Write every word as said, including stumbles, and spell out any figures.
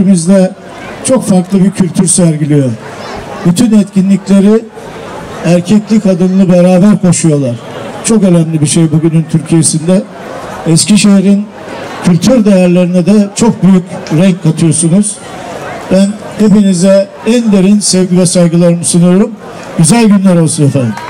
şehrimizde çok farklı bir kültür sergiliyor. Bütün etkinlikleri erkekli kadınlı beraber koşuyorlar. Çok önemli bir şey bugünün Türkiye'sinde. Eskişehir'in kültür değerlerine de çok büyük renk katıyorsunuz. Ben hepinize en derin sevgi ve saygılarımı sunuyorum. Güzel günler olsun efendim.